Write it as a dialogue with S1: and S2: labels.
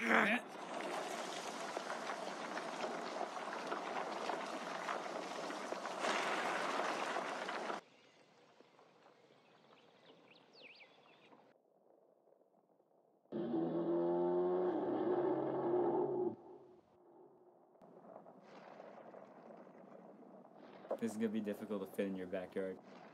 S1: This is gonna be difficult to fit in your backyard.